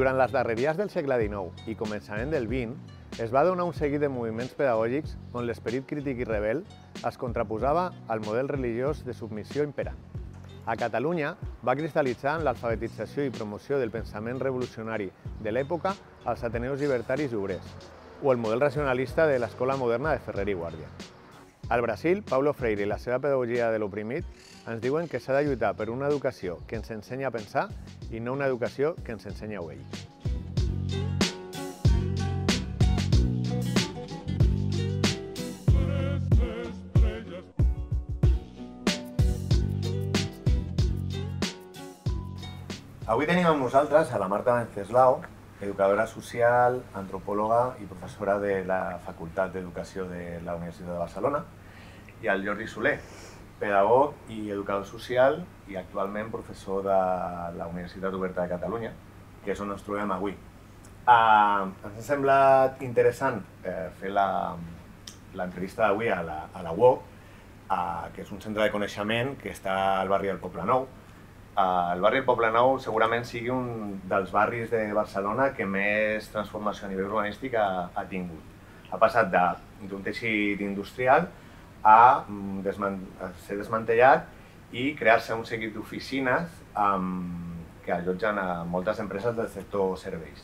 Durant les darreries del segle XIX i començament del XX es va donar un seguit de moviments pedagògics on l'esperit crític i rebel es contraposava al model religiós de submissió imperant. A Catalunya va cristal·litzar en l'alfabetització i promoció del pensament revolucionari de l'època als Ateneus Llibertaris i Obrers, o el model racionalista de l'escola moderna de Ferrer i Guàrdia. Al Brasil, Paulo Freire i la seva pedagogia de l'oprimit ens diuen que s'ha de lluitar per una educació que ens ensenya a pensar i no una educació que ens ensenya a obeir. Avui tenim amb nosaltres a la Marta Wenceslao, educadora social, antropòloga i professora de la Facultat d'Educació de la Universitat de Barcelona, i al Jordi Soler, pedagog i educador social i actualment professor de la Universitat Oberta de Catalunya, que és on ens trobem avui. Ens ha semblat interessant fer l'entrevista d'avui a la UOC, que és un centre de coneixement que està al barri del Poblenou. El barri del Poblenou segurament sigui un dels barris de Barcelona que més transformació a nivell urbanístic ha tingut. Ha passat d'un teixit industrial a ser desmantellat i crear-se un seguit d'oficines que allotgen a moltes empreses del sector serveis.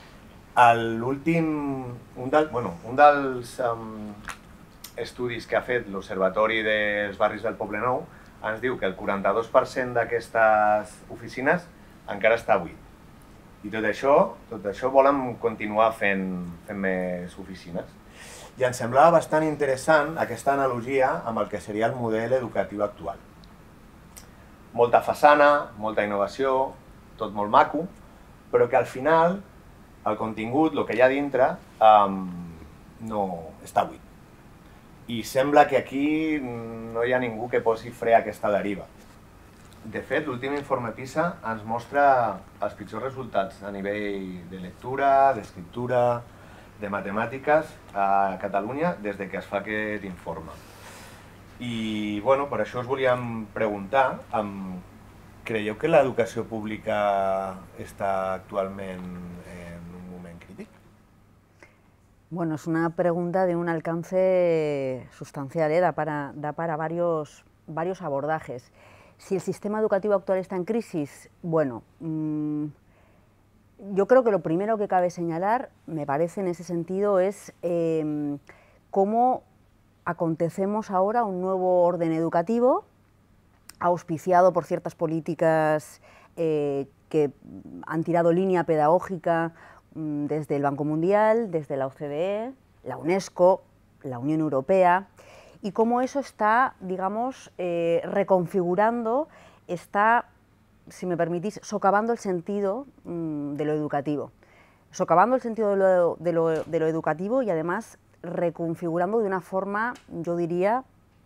Un dels estudis que ha fet l'Observatori dels Barris del Poblenou ens diu que el 42% d'aquestes oficines encara està buit. I tot això volen continuar fent més oficines. I ens semblava bastant interessant aquesta analogia amb el que seria el model educatiu actual. Molta façana, molta innovació, tot molt maco, però que al final el contingut, el que hi ha dintre, no està buit. I sembla que aquí no hi ha ningú que posi fre a aquesta deriva. De fet, l'últim informe PISA ens mostra els pitjors resultats a nivell de lectura, d'escriptura, de matemàtiques a Catalunya des que es fa aquest informe. I per això us volíem preguntar, creieu que l'educació pública està actualment en un moment crític? Bueno, es una pregunta de un alcance sustancial, da para varios abordajes. Si el sistema educativo actual está en crisis, bueno, yo creo que lo primero que cabe señalar, me parece en ese sentido, es cómo acontecemos ahora un nuevo orden educativo, auspiciado por ciertas políticas que han tirado línea pedagógica desde el Banco Mundial, desde la OCDE, la UNESCO, la Unión Europea, y cómo eso está, digamos, reconfigurando, está, si me permitís, socavando el sentido de lo educativo. Socavando el sentido de lo educativo y además reconfigurando de una forma, yo diría,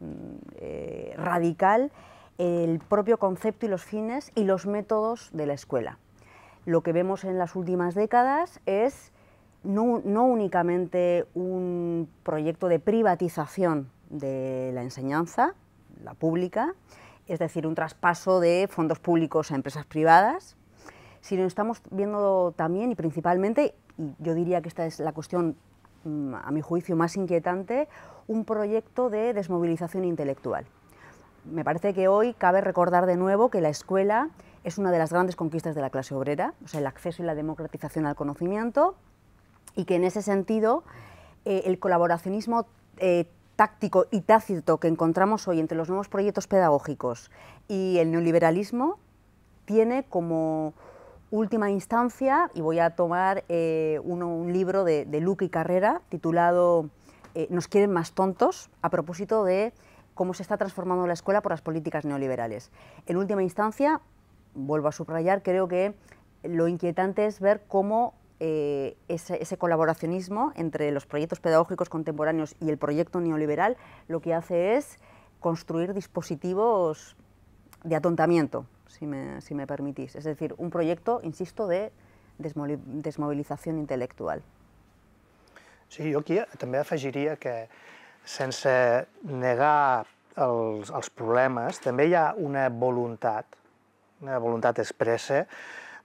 radical el propio concepto y los fines y los métodos de la escuela. Lo que vemos en las últimas décadas es no únicamente un proyecto de privatización de la enseñanza, la pública, es decir, un traspaso de fondos públicos a empresas privadas, sino estamos viendo también y principalmente, y yo diría que esta es la cuestión, a mi juicio, más inquietante, un proyecto de desmovilización intelectual. Me parece que hoy cabe recordar de nuevo que la escuela es una de las grandes conquistas de la clase obrera, o sea, el acceso y la democratización al conocimiento, y que en ese sentido el colaboracionismo táctico y tácito que encontramos hoy entre los nuevos proyectos pedagógicos y el neoliberalismo tiene como última instancia, y voy a tomar un libro de Luque y Carrera titulado Nos quieren más tontos, a propósito de cómo se está transformando la escuela por las políticas neoliberales. En última instancia, vuelvo a subrayar, creo que lo inquietante es ver cómo ese colaboracionismo entre los proyectos pedagógicos contemporáneos y el proyecto neoliberal lo que hace es construir dispositivos de atontamiento, si me permitís. Es decir, un proyecto, insisto, de desmovilizació intel·lectual. Sí, jo aquí també afegiria que, sense negar els problemes, també hi ha una voluntat expressa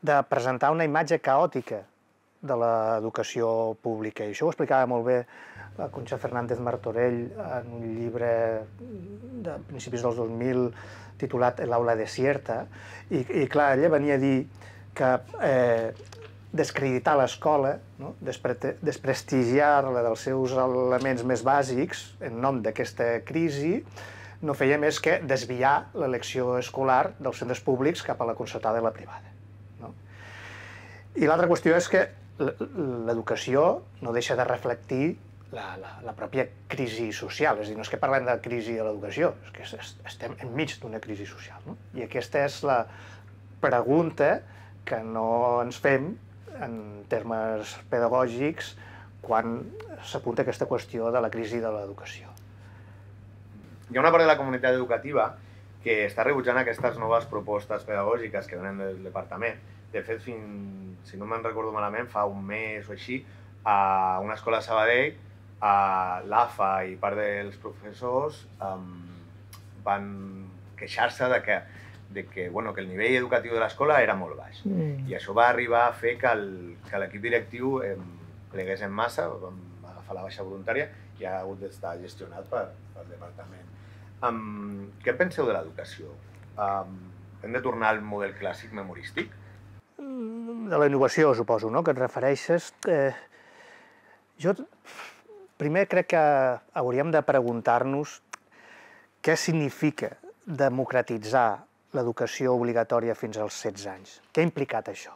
de presentar una imatge caòtica de l'educació pública. I això ho explicava molt bé la Concha Fernández Martorell en un llibre de principis dels 2000 titulat El aula desierta. I clar, ella venia a dir que descreditar l'escola, desprestigiar-la dels seus elements més bàsics en nom d'aquesta crisi, no feia més que desviar l'elecció escolar dels centres públics cap a la concertada i la privada. I l'altra qüestió és que l'educació no deixa de reflectir la pròpia crisi social. És a dir, no és que parlem de crisi de l'educació, és que estem enmig d'una crisi social. I aquesta és la pregunta que no ens fem en termes pedagògics quan s'apunta aquesta qüestió de la crisi de l'educació. Hi ha una part de la comunitat educativa que està rebutjant aquestes noves propostes pedagògiques que venen del departament. De fet, si no me'n recordo malament, fa un mes o així, a una escola de Sabadell, l'AFA i part dels professors van queixar-se de que el nivell educatiu de l'escola era molt baix. I això va arribar a fer que l'equip directiu plegués en massa, vam agafar la baixa voluntària i ha hagut d'estar gestionat pel departament. Què penseu de l'educació? Hem de tornar al model clàssic memorístic? De la innovació, suposo, no?, que et refereixes. Jo primer crec que hauríem de preguntar-nos què significa democratitzar l'educació obligatòria fins als 16 anys. Què ha implicat això?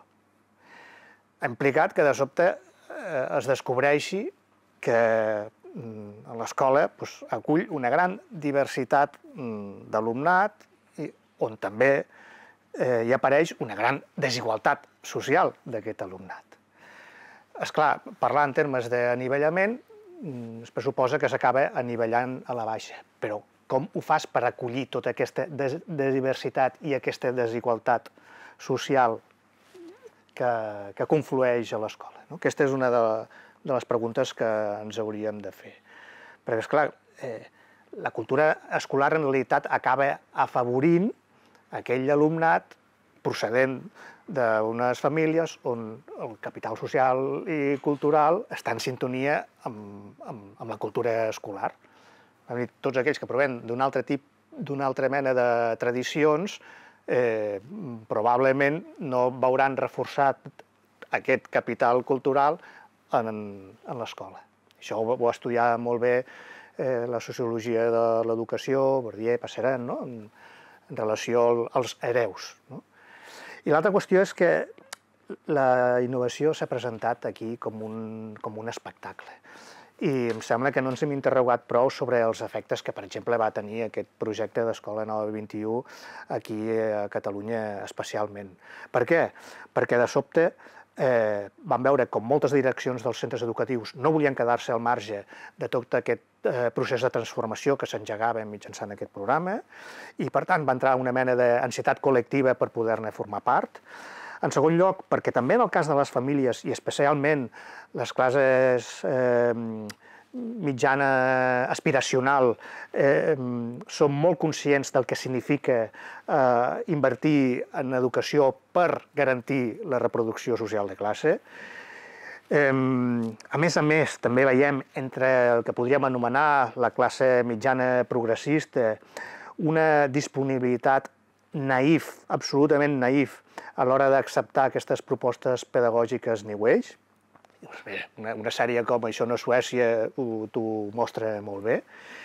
Ha implicat que de sobte es descobreixi que l'escola acull una gran diversitat d'alumnat on també hi apareix una gran desigualtat social d'aquest alumnat. És clar, parlar en termes d'anivellament es pressuposa que s'acaba anivellant a la baixa, però com ho fas per acollir tota aquesta diversitat i aquesta desigualtat social que conflueix a l'escola? Aquesta és una de les preguntes que ens hauríem de fer. Perquè, esclar, la cultura escolar en realitat acaba afavorint aquell alumnat procedent d'unes famílies on el capital social i cultural està en sintonia amb la cultura escolar. Tots aquells que provenen d'una altra mena de tradicions probablement no veuran reforçat aquest capital cultural en l'escola. Això ho va estudiar molt bé la sociologia de l'educació, Bourdieu, Passerelle, en relació als hereus. I l'altra qüestió és que la innovació s'ha presentat aquí com un espectacle. I em sembla que no ens hem interrogat prou sobre els efectes que, per exemple, va tenir aquest projecte d'Escola Nova 21 aquí a Catalunya especialment. Per què? Perquè de sobte vam veure com moltes direccions dels centres educatius no volien quedar-se al marge de tot aquest procés de transformació que s'engegava mitjançant aquest programa i, per tant, va entrar una mena d'ansietat col·lectiva per poder-ne formar part. En segon lloc, perquè també en el cas de les famílies, i especialment les classes mitjana aspiracional, som molt conscients del que significa invertir en educació per garantir la reproducció social de classe. A més, també veiem entre el que podríem anomenar la classe mitjana progressista una disponibilitat naïf, absolutament naïf, a l'hora d'acceptar aquestes propostes pedagògiques New Age. Una sèrie com Això no és Suècia t'ho mostra molt bé.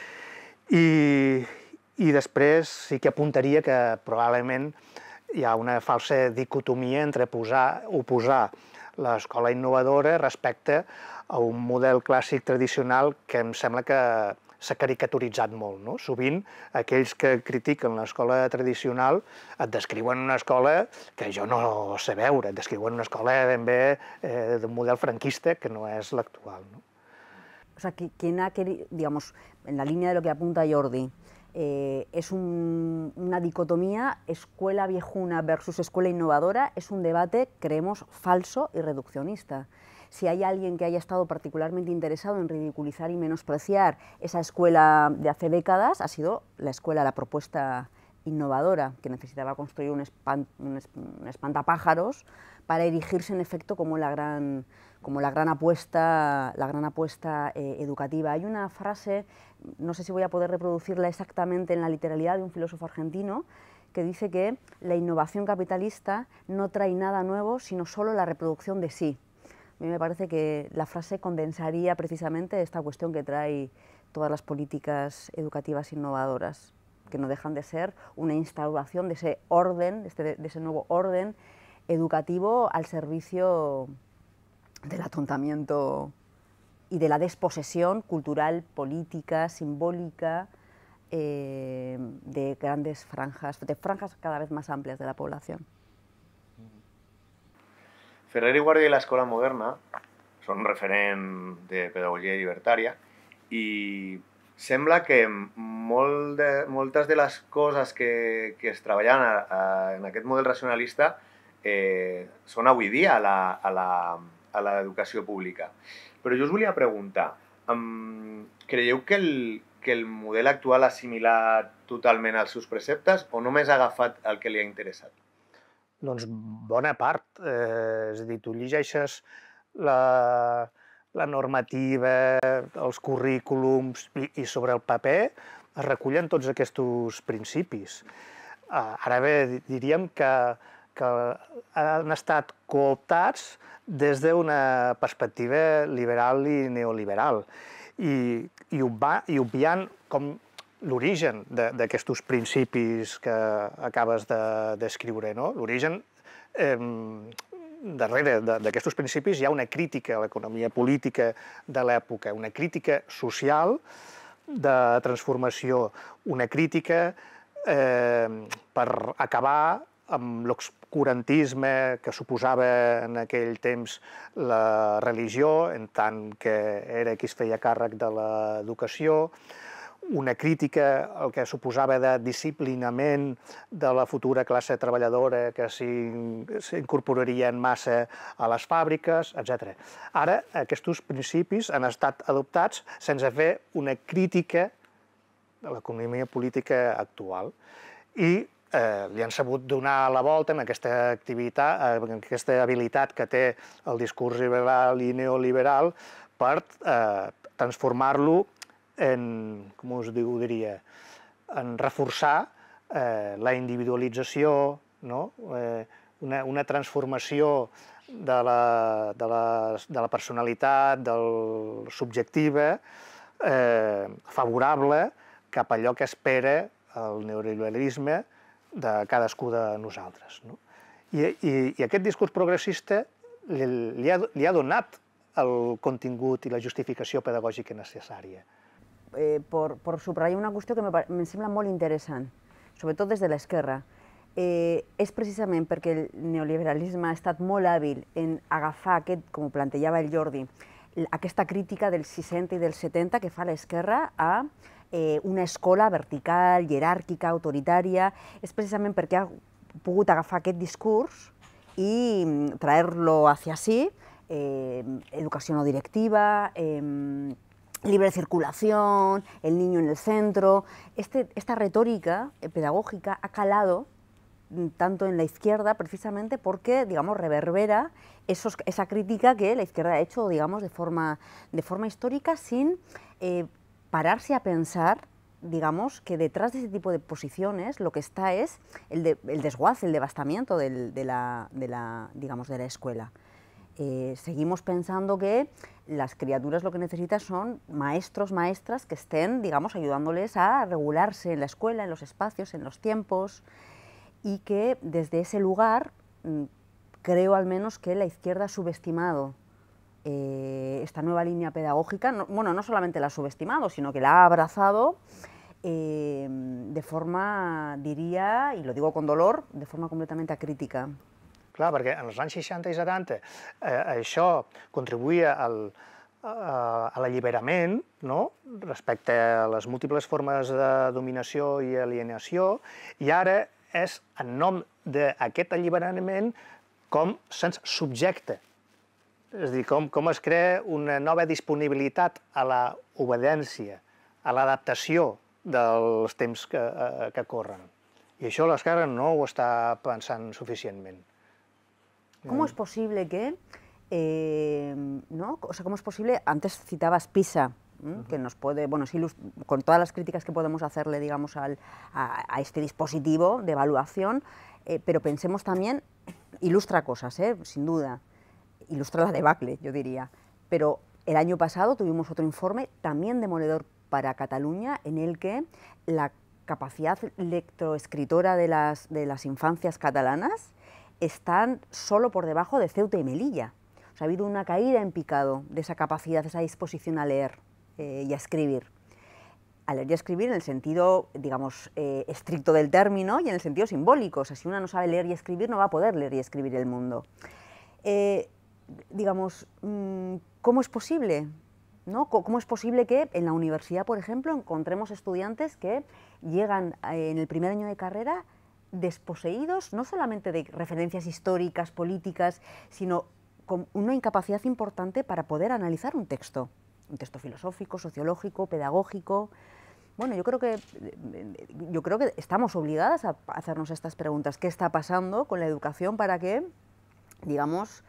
I després sí que apuntaria que probablement hi ha una falsa dicotomia entre oposar l'escola innovadora respecte a un model clàssic tradicional que em sembla que s'ha caricaturitzat molt. Sovint, aquells que critiquen l'escola tradicional et descriuen una escola que jo no sé veure, et descriuen una escola ben bé d'un model franquista que no és l'actual. O sea, quien ha querido, digamos, en la línea de lo que apunta Jordi, es una dicotomía escuela viejuna versus escuela innovadora, es un debate, creemos, falso y reduccionista. Si hay alguien que haya estado particularmente interesado en ridiculizar y menospreciar esa escuela de hace décadas, ha sido la propuesta innovadora, que necesitaba construir un espantapájaros para erigirse en efecto como la gran apuesta educativa. Hay una frase, no sé si voy a poder reproducirla exactamente en la literalidad, de un filósofo argentino, que dice que la innovación capitalista no trae nada nuevo, sino solo la reproducción de sí. A mí me parece que la frase condensaría precisamente esta cuestión que trae todas las políticas educativas innovadoras, que no dejan de ser una instauración de ese orden, de ese nuevo orden educativo al servicio del atontamiento y de la desposesión cultural, política, simbólica, de grandes franjas, de franjas cada vez más amplias de la población. Ferrer i Guàrdia i l'Escola Moderna són un referent de pedagogia llibertària i sembla que moltes de les coses que es treballen en aquest model racionalista són avui dia a l'educació pública. Però jo us volia preguntar, creieu que el model actual ha assimilat totalment els seus preceptes o només ha agafat el que li ha interessat? Doncs bona part. És a dir, tu llegeixes la normativa, els currículums i sobre el paper es recullen tots aquests principis. Ara bé, diríem que han estat cooptats des d'una perspectiva liberal i neoliberal i obviant com l'origen d'aquests principis que acabes de descriure. L'origen, darrere d'aquests principis hi ha una crítica a l'economia política de l'època, una crítica social de transformació, una crítica per acabar amb l'obscurantisme que suposava en aquell temps la religió, en tant que era qui es feia càrrec de l'educació, una crítica al que suposava de disciplinament de la futura classe treballadora que s'incorporaria en massa a les fàbriques, etc. Ara, aquests principis han estat adoptats sense fer una crítica de l'economia política actual i li han sabut donar la volta amb aquesta habilitat que té el discurs liberal i neoliberal per transformar-lo en, com us diria, en reforçar la individualització, una transformació de la personalitat, del subjectiva, favorable cap a allò que espera el neoliberalisme de cadascú de nosaltres. I aquest discurs progressista li ha donat el contingut i la justificació pedagògica necessària. Por subrayar una qüestió que me sembla molt interessant, sobretot des de l'esquerra. És precisament perquè el neoliberalisme ha estat molt hàbil en agafar aquest, com plantejava el Jordi, aquesta crítica del 60 i del 70 que fa l'esquerra a una escola vertical, jeràrquica, autoritària. És precisament perquè ha pogut agafar aquest discurs i traer-lo hacia sí, educació no directiva, libre circulación, el niño en el centro. Esta retórica pedagógica ha calado tanto en la izquierda precisamente porque, digamos, reverbera esa crítica que la izquierda ha hecho, digamos, de forma histórica sin pararse a pensar, digamos, que detrás de ese tipo de posiciones lo que está es el desguace, el devastamiento de la escuela. Seguimos pensando que las criaturas lo que necesitan son maestros, maestras que estén, digamos, ayudándoles a regularse en la escuela, en los espacios, en los tiempos, y que desde ese lugar creo al menos que la izquierda ha subestimado esta nueva línea pedagógica. No solamente la ha subestimado, sino que la ha abrazado de forma, diría, y lo digo con dolor, de forma completamente acrítica. Clar, perquè en els anys 60 i 70 això contribuïa a l'alliberament respecte a les múltiples formes de dominació i alienació, i ara és en nom d'aquest alliberament com se'ns subjecta. És a dir, com es crea una nova disponibilitat a l'obediència, a l'adaptació dels temps que corren. I això l'esquerra no ho està pensant suficientment. ¿Cómo es posible que, ¿no? O sea, cómo es posible, antes citabas PISA, que nos puede, bueno, sí, con todas las críticas que podemos hacerle, digamos, a este dispositivo de evaluación, pero pensemos también, ilustra cosas, sin duda, ilustra la debacle, yo diría, pero el año pasado tuvimos otro informe también demoledor para Cataluña, en el que la capacidad lectoescritora de las infancias catalanas están solo por debajo de Ceuta y Melilla. O sea, ha habido una caída en picado de esa capacidad, de esa disposición a leer y a escribir. A leer y a escribir en el sentido, digamos, estricto del término y en el sentido simbólico. O sea, si una no sabe leer y escribir, no va a poder leer y escribir el mundo. Digamos, ¿cómo es posible? ¿No? ¿Cómo es posible que en la universidad, por ejemplo, encontremos estudiantes que llegan en el primer año de carrera desposeídos no solamente de referencias históricas, políticas, sino con una incapacidad importante para poder analizar un texto filosófico, sociológico, pedagógico? Bueno, yo creo que estamos obligadas a hacernos estas preguntas. ¿Qué está pasando con la educación para que, digamos,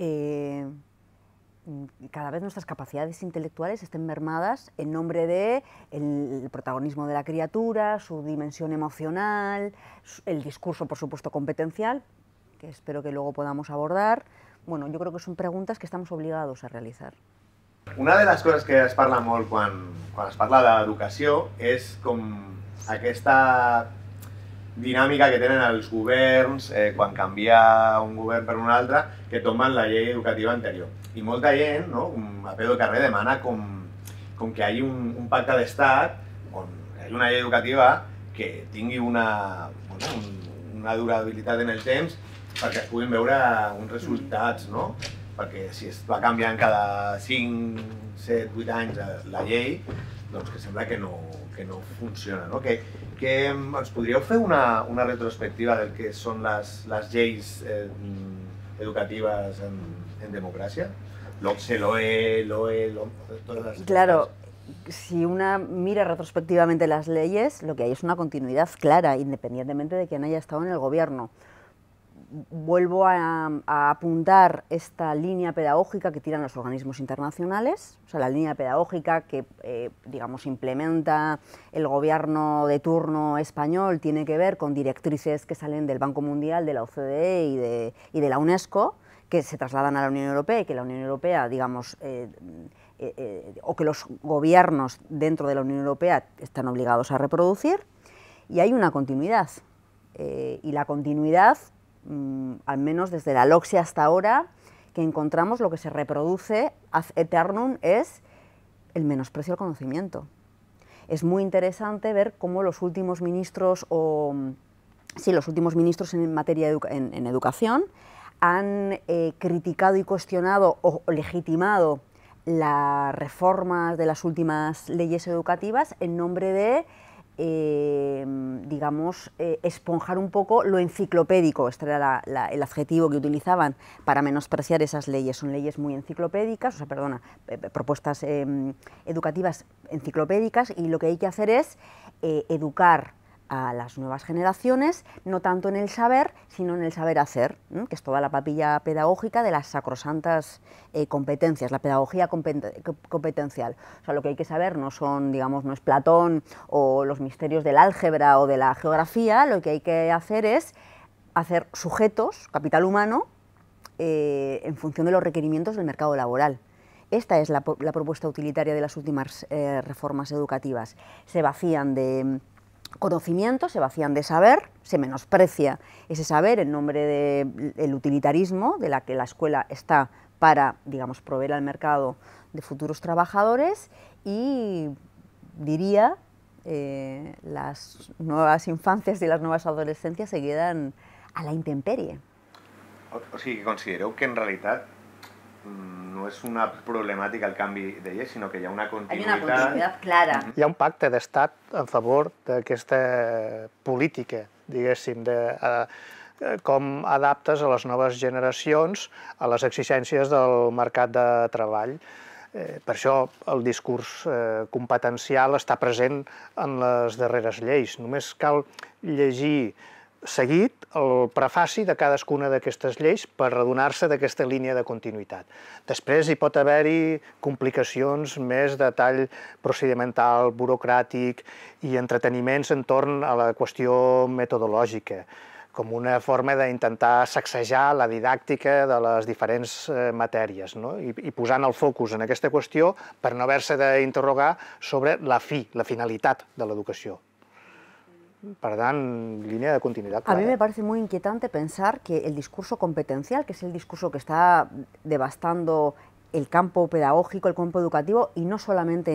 cada vez nuestras capacidades intelectuales estén mermadas en nombre de el protagonismo de la criatura, su dimensión emocional, el discurso, por supuesto, competencial, que espero que luego podamos abordar? Bueno, yo creo que son preguntas que estamos obligados a realizar. Una de les coses que es parla molt quan es parla d'educació és com aquesta dinàmica que tenen els governs quan canvia un govern per un altre, que tomben la llei educativa anterior. I molta gent, no, a peu de carrer, demana com que hi hagi un pacte d'estat on hi hagi una llei educativa que tingui una durabilitat en el temps perquè es puguin veure uns resultats, no? Perquè si es va canviant cada 5, 7, 8 anys la llei, doncs que sembla que no funciona, no? Ens podríeu fer una retrospectiva del que són les lleis educatives en democràcia? L'OCSE, l'OE, todas las... Claro, si una mira retrospectivamente las leyes, lo que hay es una continuidad clara, independientemente de quién haya estado en el gobierno. Vuelvo a apuntar esta línea pedagógica que tiran los organismos internacionales, o sea, la línea pedagógica que, digamos, implementa el gobierno de turno español, tiene que ver con directrices que salen del Banco Mundial, de la OCDE y de la UNESCO, que se trasladan a la Unión Europea y que la Unión Europea, digamos, o que los gobiernos dentro de la Unión Europea están obligados a reproducir, y hay una continuidad, y la continuidad, al menos desde la LOCSE hasta ahora, que encontramos lo que se reproduce ad eternum es el menosprecio al conocimiento. Es muy interesante ver cómo los últimos ministros, en materia en educación han criticado y cuestionado o legitimado las reformas de las últimas leyes educativas en nombre de digamos, esponjar un poco lo enciclopédico. Este era el adjetivo que utilizaban para menospreciar esas leyes. Son leyes muy enciclopédicas, o sea, perdona, propuestas educativas enciclopédicas, y lo que hay que hacer es educar a las nuevas generaciones, no tanto en el saber, sino en el saber hacer, que es toda la papilla pedagógica de las sacrosantas competencias, la pedagogía competencial. O sea, lo que hay que saber no son, digamos, no es Platón o los misterios del álgebra o de la geografía. Lo que hay que hacer es hacer sujetos, capital humano, en función de los requerimientos del mercado laboral. Esta es la propuesta utilitaria de las últimas reformas educativas. Se vacían de conocimiento, se vacían de saber, se menosprecia ese saber en nombre del utilitarismo, de la que la escuela está para, digamos, proveer al mercado de futuros trabajadores, y diría, las nuevas infancias y las nuevas adolescencias se quedan a la intemperie. O sigui, que considereu que en realitat no és una problemàtica el canvi de llei, sinó que hi ha una continuïtat... Hay una continuïtat clara. Hi ha un pacte d'estat en favor d'aquesta política, diguéssim, de com adaptes a les noves generacions a les exigències del mercat de treball. Per això el discurs competencial està present en les darreres lleis. Només cal llegir seguit el prefaci de cadascuna d'aquestes lleis per adonar-se d'aquesta línia de continuïtat. Després hi pot haver-hi complicacions més de tall procedimental, burocràtic i entreteniments entorn a la qüestió metodològica, com una forma d'intentar sacsejar la didàctica de les diferents matèries, no? I posant el focus en aquesta qüestió per no haver-se d'interrogar sobre la finalitat de l'educació. Per tant, línea de continuidad clara. A mí me parece muy inquietante pensar que el discurso competencial, que es el discurso que está devastando el campo pedagógico, el campo educativo, y no solamente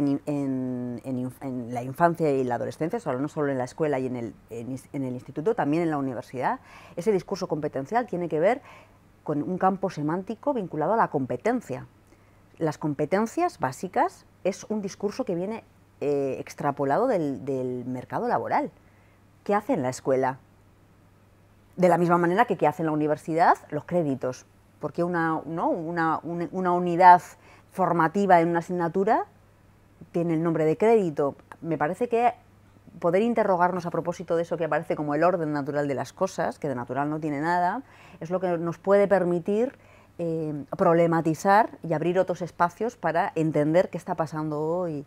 en la infancia y la adolescencia, no solo en la escuela y en el instituto, también en la universidad, ese discurso competencial tiene que ver con un campo semántico vinculado a la competencia. Las competencias básicas es un discurso que viene extrapolado del mercado laboral. ¿Qué hace en la escuela? De la misma manera que hace en la universidad los créditos, porque una unidad formativa en una asignatura tiene el nombre de crédito. Me parece que poder interrogarnos a propósito de eso que aparece como el orden natural de las cosas, que de natural no tiene nada, es lo que nos puede permitir problematizar y abrir otros espacios para entender qué está pasando hoy.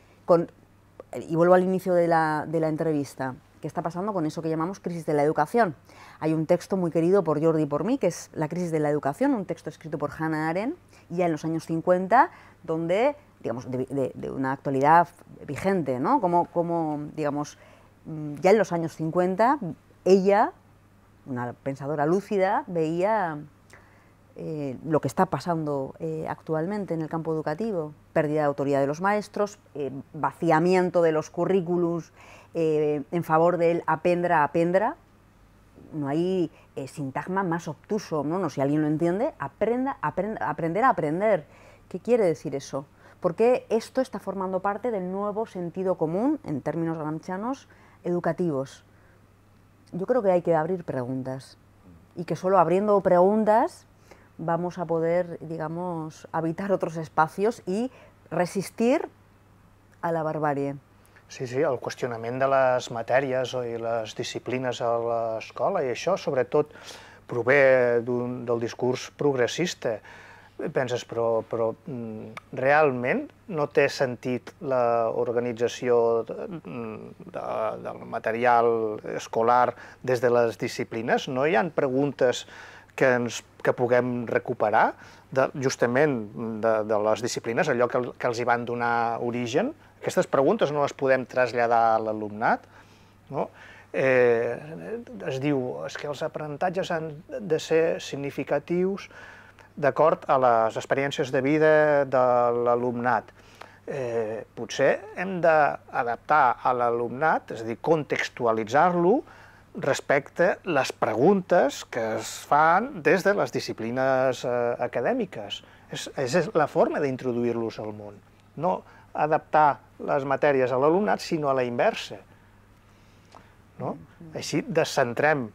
Y vuelvo al inicio de la entrevista. ¿Qué está pasando con eso que llamamos crisis de la educación? Hay un texto muy querido por Jordi y por mí, que es La crisis de la educación, un texto escrito por Hannah Arendt, ya en los años 50, donde, digamos, de una actualidad vigente, ¿no? Como, digamos, ya en los años 50, ella, una pensadora lúcida, veía lo que está pasando actualmente en el campo educativo, pérdida de autoridad de los maestros, vaciamiento de los currículums en favor del aprendra. No hay sintagma más obtuso, ¿no? Si alguien lo entiende, aprender a aprender. ¿Qué quiere decir eso? Porque esto está formando parte del nuevo sentido común, en términos gramscianos, educativos. Yo creo que hay que abrir preguntas y que solo abriendo preguntas vamos a poder, digamos, habitar otros espacios y resistir a la barbarie. Sí, el qüestionament de les matèries i les disciplines a l'escola, i això sobretot prové del discurs progressista. Penses, però realment no té sentit l'organització del material escolar des de les disciplines? No hi ha preguntes que puguem recuperar justament de les disciplines, allò que els hi van donar origen? Aquestes preguntes no les podem traslladar a l'alumnat, no? Es diu que els aprenentatges han de ser significatius d'acord a les experiències de vida de l'alumnat. Potser hem d'adaptar a l'alumnat, és a dir, contextualitzar-lo respecte a les preguntes que es fan des de les disciplines acadèmiques. És la forma d'introduir-los al món. No adaptar les matèries a l'alumnat, sinó a la inversa. Així descentrem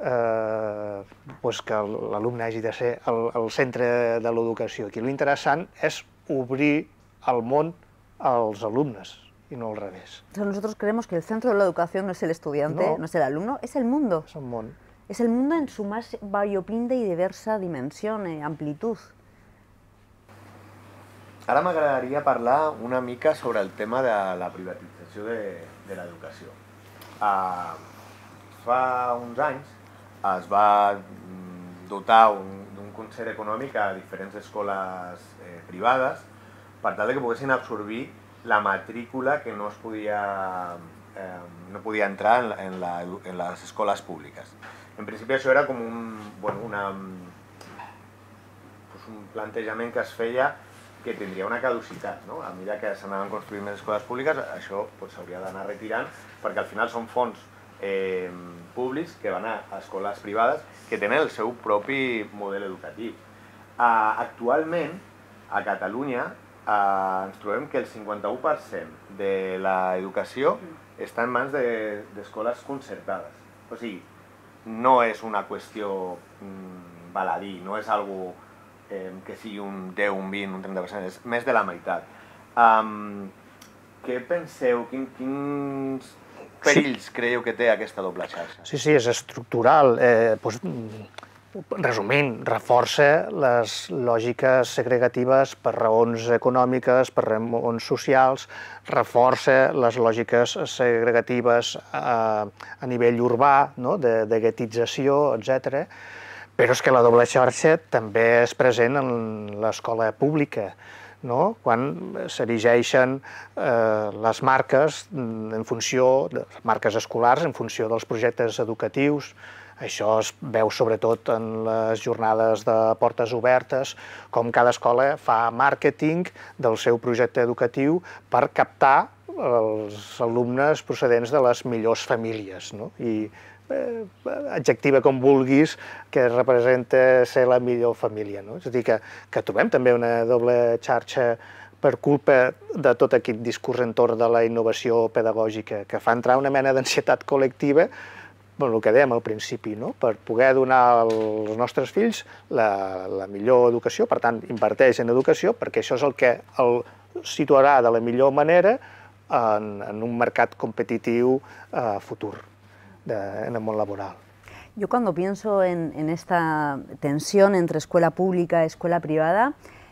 que l'alumne hagi de ser el centre de l'educació. Aquí l'interessant és obrir el món als alumnes y no al revés. Nosotros creemos que el centro de la educación no es el estudiante, no es el alumno, es el mundo. És el món. Es el mundo en su más variopinta y diversa dimensión, amplitud. Ara m'agradaria parlar una mica sobre el tema de la privatització de l'educació. Fa uns anys es va dotar d'un concert econòmic a diferents escoles privades per tal que poguessin absorbir la matrícula que no podia entrar en les escoles públiques. En principi això era com un plantejament que es feia que tindria una caducitat. A mesura que s'anaven construint més escoles públiques, això s'hauria d'anar retirant, perquè al final són fons públics que van a escoles privades que tenen el seu propi model educatiu. Actualment, a Catalunya, ens trobem que el 51% de l'educació està en mans d'escoles concertades. O sigui, no és una qüestió baladí, no és algo que sigui un 10, un 20, un 30%, és més de la meitat. Què penseu, perills creieu que té aquesta doble xarxa? Sí, és estructural. Resumint, reforça les lògiques segregatives per raons econòmiques, per raons socials, reforça les lògiques segregatives a nivell urbà, de guetització, etc. Però és que la doble xarxa també és present en l'escola pública, quan s'erigeixen les marques en funció, les marques escolars en funció dels projectes educatius. Això es veu sobretot en les jornades de portes obertes, com cada escola fa màrqueting del seu projecte educatiu per captar els alumnes procedents de les millors famílies, i adjectiva com vulguis que representa ser la millor família. És a dir, que trobem també una doble xarxa per culpa de tot aquest discurs entorn de la innovació pedagògica, que fa entrar una mena d'ansietat col·lectiva, el que dèiem al principi, per poder donar als nostres fills la millor educació, per tant, inverteix en educació, perquè això és el que el situarà de la millor manera en un mercat competitiu futur, en el món laboral. Yo cuando pienso en esta tensión entre escuela pública y escuela privada,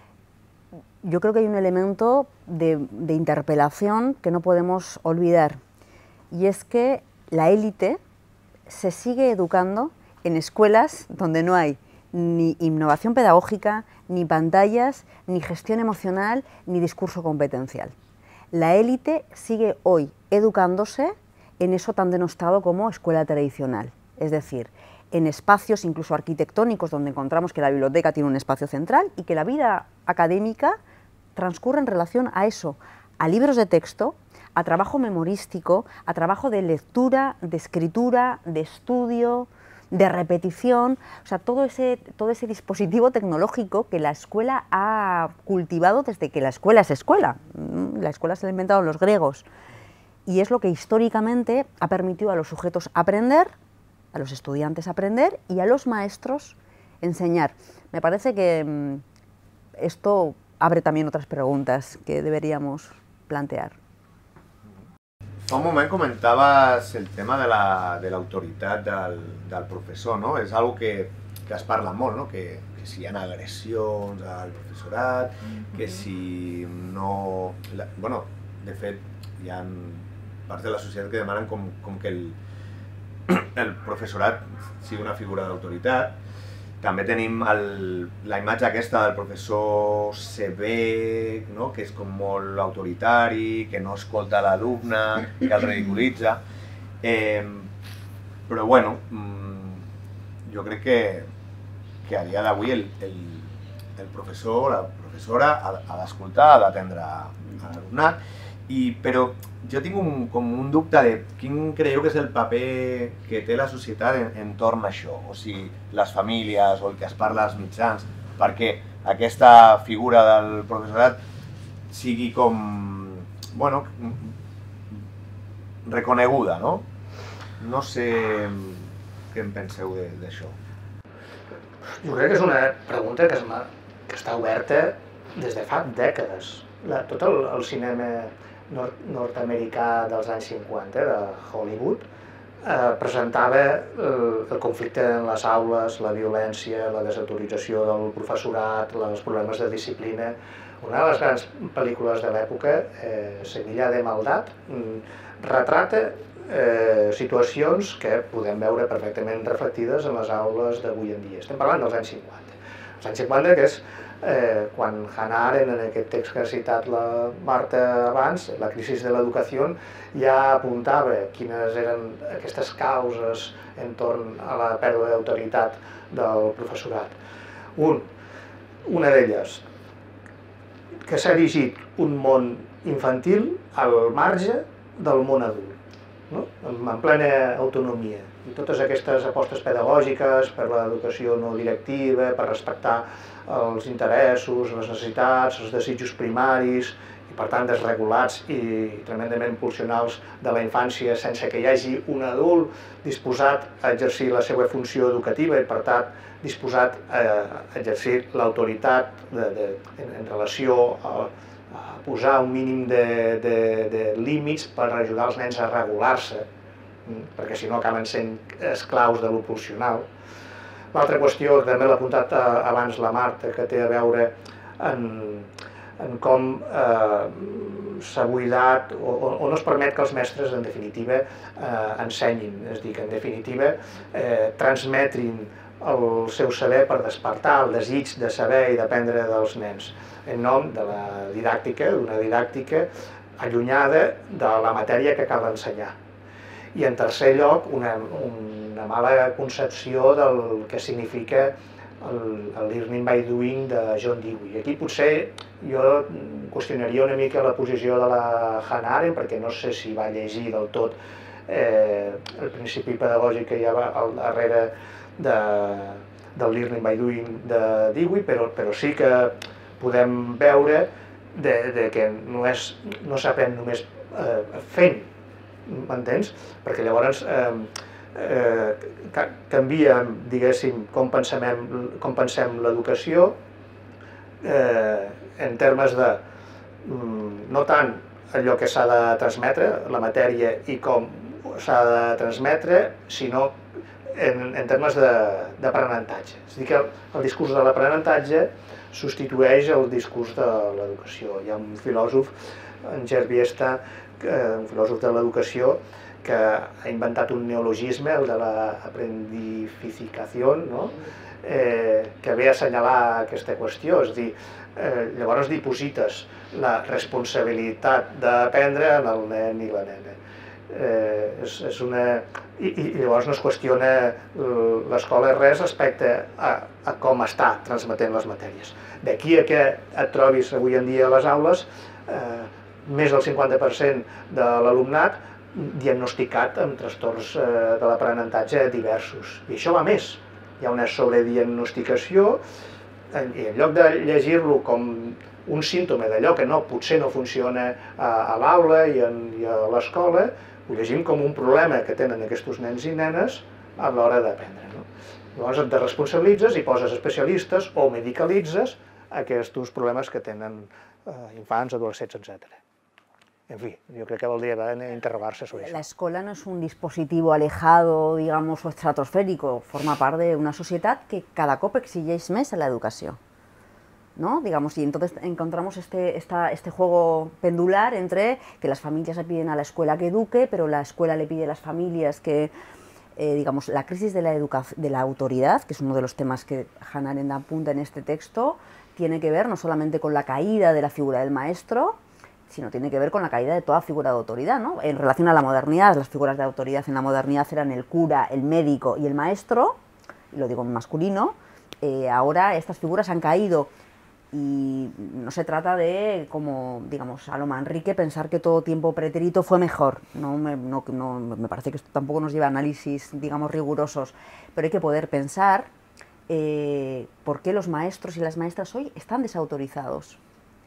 yo creo que hay un elemento de interpelación que no podemos olvidar, y es que la élite se sigue educando en escuelas donde no hay ni innovación pedagógica, ni pantallas, ni gestión emocional, ni discurso competencial. La élite sigue hoy educándose en eso tan denostado como escuela tradicional, es decir, en espacios incluso arquitectónicos donde encontramos que la biblioteca tiene un espacio central y que la vida académica transcurre en relación a eso, a libros de texto, a trabajo memorístico, a trabajo de lectura, de escritura, de estudio, de repetición, o sea, todo ese dispositivo tecnológico que la escuela ha cultivado desde que la escuela es escuela. La escuela se la inventaron los griegos y es lo que históricamente ha permitido a los sujetos aprender, a los estudiantes aprender y a los maestros enseñar. Me parece que esto abre también otras preguntas que deberíamos plantear. Fa un moment comentaves el tema de l'autoritat del professor, no? És una que es parla molt, no? Que si hi ha agressions al professorat, que si no... Bueno, de fet, hi ha parts de la societat que demanen com que el professorat sigui una figura d'autoritat. També tenim la imatge aquesta del professor sever, que és com molt autoritari, que no escolta l'alumne, que el ridiculitza. Però, bueno, jo crec que a dia d'avui el professor o la professora ha d'escoltar, ha d'atendre l'alumnat, però jo tinc com un dubte de quin creieu que és el paper que té la societat entorn a això, o sigui, les famílies o el que es parla als mitjans, perquè aquesta figura del professorat sigui com, bueno, reconeguda, no? No sé què en penseu d'això. Jo crec que és una pregunta que està oberta des de fa dècades. Tot el cinema nord-americà dels anys 50, de Hollywood, presentava el conflicte en les aules, la violència, la desautorització del professorat, els problemes de disciplina. Una de les grans pel·lícules de l'època, Sevilla de Maldat, retrata situacions que podem veure perfectament reflectides en les aules d'avui en dia. Estem parlant dels anys 50. Els anys 50, que és quan Hannah Arendt, en aquest text que ha citat la Marta abans, La crisi de l'educació, ja apuntava quines eren aquestes causes entorn a la pèrdua d'autoritat del professorat. Una d'elles, que s'ha erigit un món infantil al marge del món adult, en plena autonomia. I totes aquestes apostes pedagògiques per l'educació no directiva, per respectar els interessos, les necessitats, els desitjos primaris, i per tant desregulats i tremendament pulsionals de la infància, sense que hi hagi un adult disposat a exercir la seva funció educativa i per tant disposat a exercir l'autoritat en relació a posar un mínim de límits per ajudar els nens a regular-se perquè si no acaben sent esclaus de lo pulsional. L'altra qüestió, que també l'ha apuntat abans la Marta, que té a veure en com s'ha buidat o no es permet que els mestres, en definitiva, ensenyin, és a dir, que en definitiva transmetrin el seu saber per despertar el desig de saber i d'aprendre dels nens, en nom de la didàctica, d'una didàctica allunyada de la matèria que cal ensenyar. I en tercer lloc, una mala concepció del que significa el learning by doing de John Dewey. Aquí potser jo qüestionaria una mica la posició de la Hannah Arendt, perquè no sé si va llegir del tot el principi pedagògic que hi ha al darrere del learning by doing de Dewey, però sí que podem veure que no s'aprèn només fent, m'entens? Perquè llavors canviem, diguéssim, com pensem l'educació en termes de no tant allò que s'ha de transmetre, la matèria i com s'ha de transmetre, sinó en termes d'aprenentatge. És a dir, que el discurs de l'aprenentatge substitueix el discurs de l'educació. Hi ha un filòsof, en Gerbiesta, un filòsof de l'educació, que ha inventat un neologisme, el de l'aprendificació, que ve a assenyalar aquesta qüestió. És a dir, llavors diposites la responsabilitat d'aprendre en el nen i la nena. I llavors no es qüestiona l'escola res respecte a com està transmetent les matèries. D'aquí a que et trobis avui en dia a les aules més del 50% de l'alumnat diagnosticat amb trastorns de l'aprenentatge diversos. I això va més. Hi ha una sobrediagnosticació i en lloc de llegir-lo com un símptoma d'allò que potser no funciona a l'aula i a l'escola, ho llegim com un problema que tenen aquests nens i nenes a l'hora d'aprendre. Llavors et desresponsabilitzes i poses especialistes o medicalitzes aquests problemes que tenen infants, adolescents, etc. En fin, yo creo que valdría la pena interrogarse sobre eso. La escuela no es un dispositivo alejado, digamos, o estratosférico, forma part d'una societat que cada cop exigeix més a l'educació, ¿no? Digamos, y entonces encontramos este juego pendular entre que las familias le piden a la escuela que eduque, pero la escuela le pide a las familias que, digamos, la crisis de la autoridad, que es uno de los temas que Hannah Arendt apunta en este texto, tiene que ver no solamente con la caída de la figura del maestro, sino tiene que ver con la caída de toda figura de autoridad, ¿no? En relación a la modernidad, las figuras de autoridad en la modernidad eran el cura, el médico y el maestro, y lo digo en masculino. Ahora estas figuras han caído y no se trata de, como digamos, a lo Manrique, pensar que todo tiempo pretérito fue mejor. No, me parece que esto tampoco nos lleva a análisis, digamos, rigurosos, pero hay que poder pensar por qué los maestros y las maestras hoy están desautorizados.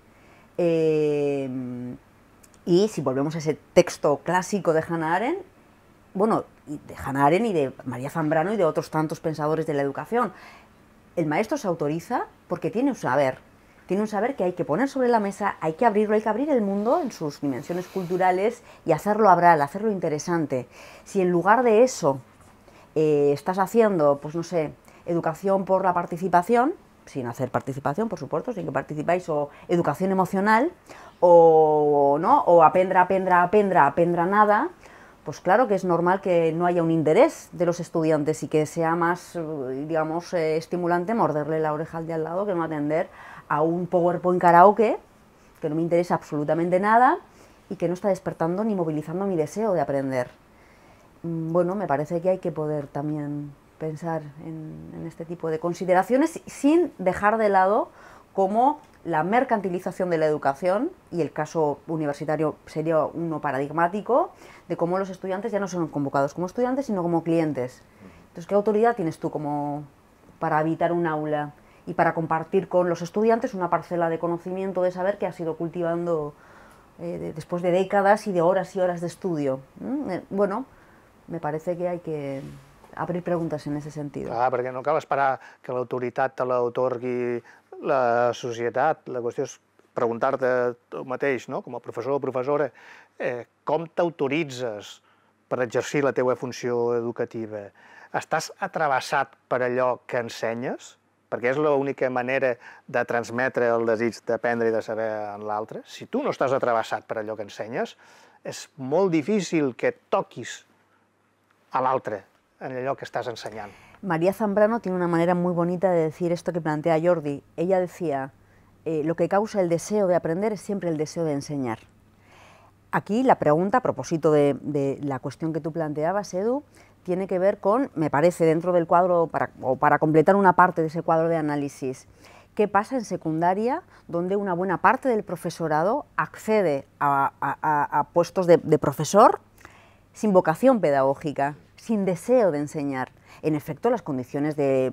Y si volvemos a ese texto clásico de Hannah Arendt, bueno, de Hannah Arendt y de María Zambrano y de otros tantos pensadores de la educación, el maestro se autoriza porque tiene un saber que hay que poner sobre la mesa, hay que abrirlo, hay que abrir el mundo en sus dimensiones culturales y hacerlo hablar, hacerlo interesante. Si en lugar de eso estás haciendo, pues no sé, educación por la participación, sin hacer participación, por supuesto, sin que participáis, o educación emocional, o aprendra nada, pues claro que es normal que no haya un interés de los estudiantes y que sea más, digamos, estimulante morderle la oreja al de al lado que no atender a un PowerPoint karaoke que no me interesa absolutamente nada y que no está despertando ni movilizando mi deseo de aprender. Bueno, me parece que hay que poder también pensar en este tipo de consideraciones sin dejar de lado cómo la mercantilización de la educación, y el caso universitario sería uno paradigmático, de cómo los estudiantes ya no son convocados como estudiantes, sino como clientes. Entonces, ¿qué autoridad tienes tú para habitar un aula y para compartir con los estudiantes una parcela de conocimiento, de saber que has ido cultivando después de décadas y de horas y horas de estudio? Bueno, me parece que hay que abrir preguntes en ese sentit. Clar, perquè no cal esperar que l'autoritat te l'atorgui la societat. La qüestió és preguntar-te tu mateix, no? Com a professor o professora, com t'autoritzes per exercir la teva funció educativa, estàs atrevessat per allò que ensenyes? Perquè és l'única manera de transmetre el desig d'aprendre i de saber en l'altre. Si tu no estàs atrevessat per allò que ensenyes, és molt difícil que toquis a l'altre en allò que estás enseñando. María Zambrano tiene una manera muy bonita de decir esto que plantea Jordi. Ella decía, lo que causa el deseo de aprender es siempre el deseo de enseñar. Aquí la pregunta, a propósito de la cuestión que tú planteabas, Edu, tiene que ver con, me parece, dentro del cuadro, para completar una parte de ese cuadro de análisis, ¿qué pasa en secundaria, donde una buena parte del profesorado accede a puestos de profesor sin vocación pedagógica, sin deseo de enseñar? En efecto, las condiciones de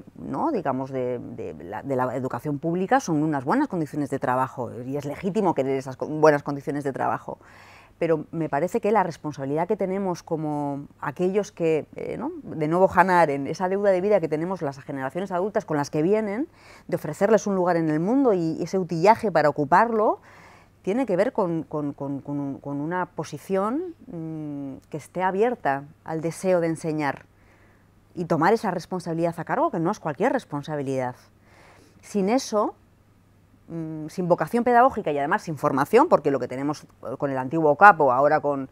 la educación pública son unas buenas condiciones de trabajo y es legítimo querer esas buenas condiciones de trabajo. Pero me parece que la responsabilidad que tenemos como aquellos que, de nuevo ganar en esa deuda de vida que tenemos las generaciones adultas con las que vienen, de ofrecerles un lugar en el mundo y ese utillaje para ocuparlo, tiene que ver con una posición que esté abierta al deseo de enseñar y tomar esa responsabilidad a cargo, que no es cualquier responsabilidad. Sin eso, sin vocación pedagógica y además sin formación, porque lo que tenemos con el antiguo capo, ahora con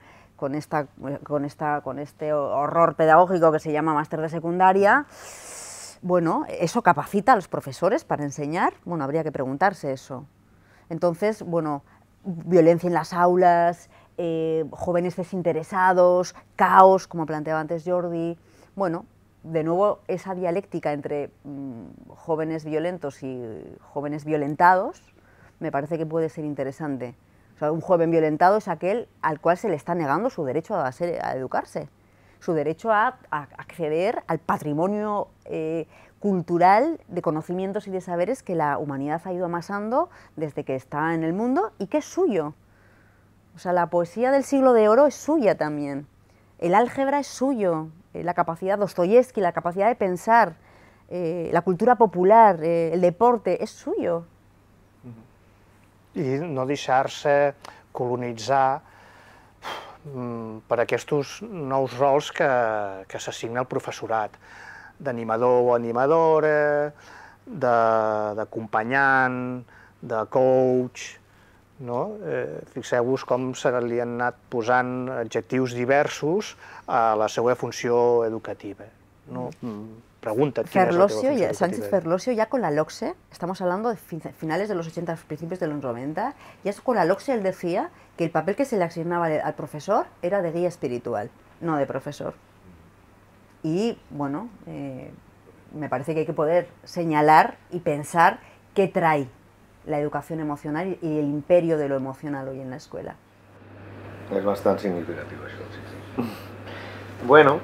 este horror pedagógico que se llama máster de secundaria, bueno, ¿eso capacita a los profesores para enseñar? Bueno, habría que preguntarse eso. Entonces, bueno, violencia en las aulas, jóvenes desinteresados, caos, como planteaba antes Jordi, bueno, de nuevo, esa dialéctica entre jóvenes violentos y jóvenes violentados me parece que puede ser interesante. O sea, un joven violentado es aquel al cual se le está negando su derecho a educarse, su derecho a acceder al patrimonio cultural de conocimientos y de saberes que la humanidad ha ido amasando desde que está en el mundo y que es suyo. O sea, la poesía del siglo de oro es suya también, el álgebra es suyo, la capacidad, Dostoyevsky, la capacidad de pensar, la cultura popular, el deporte, és suyo. I no deixar-se colonitzar per aquests nous rols que s'assigna al professorat, d'animador o animadora, d'acompanyant, de coach. Fixeu-vos com se li han anat posant adjectius diversos a la seva funció educativa. Pregunta't quina és la teva funció educativa. Sánchez Ferlosio, ya con la LOCSE, estamos hablando de finales de los 80, principios de los 90, ya con la LOCSE él decía que el papel que se le asignaba al profesor era de guía espiritual, no de profesor. Y, bueno, me parece que hay que poder señalar y pensar qué trae la educación emocional y el imperio de lo emocional hoy en la escuela. És bastant significatiu això, sí. Bueno,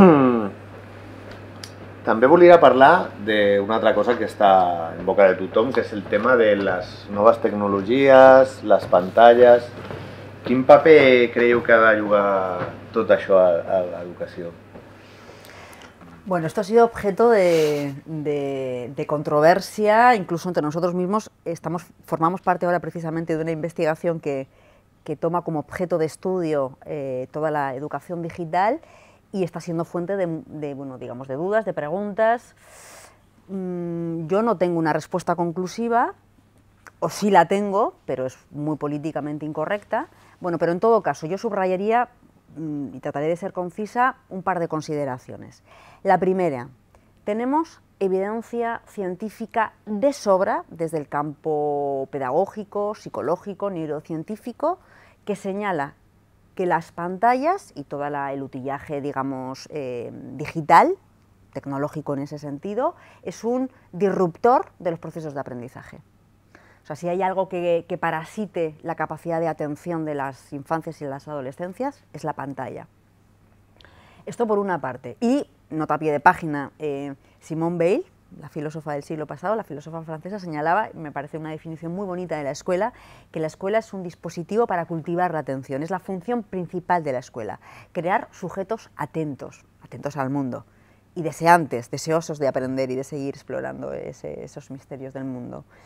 també volia parlar d'una altra cosa que està en boca de tothom, que és el tema de les noves tecnologies, les pantalles. Quin paper creieu que ha de jugar tot això a l'educació? Bueno, esto ha sido objeto de controversia, incluso entre nosotros mismos. Formamos parte ahora precisamente de una investigación que toma como objeto de estudio toda la educación digital y está siendo fuente de dudas, de preguntas. Yo no tengo una respuesta conclusiva, o sí la tengo, pero es muy políticamente incorrecta. Bueno, pero en todo caso, yo subrayaría, y trataré de ser concisa, un par de consideraciones. La primera, tenemos evidencia científica de sobra, desde el campo pedagógico, psicológico, neurocientífico, que señala que las pantallas y todo el utillaje, digamos, digital, tecnológico en ese sentido, es un disruptor de los procesos de aprendizaje. O sea, si hay algo que parasite la capacidad de atención de las infancias y de las adolescencias, es la pantalla. Esto por una parte. Y, nota a pie de página, Simone Weil, la filósofa del siglo pasado, la filósofa francesa, señalaba, me parece una definición muy bonita de la escuela, que la escuela es un dispositivo para cultivar la atención, es la función principal de la escuela, crear sujetos atentos al mundo y deseantes, deseosos de aprender y de seguir explorando esos misterios del mundo.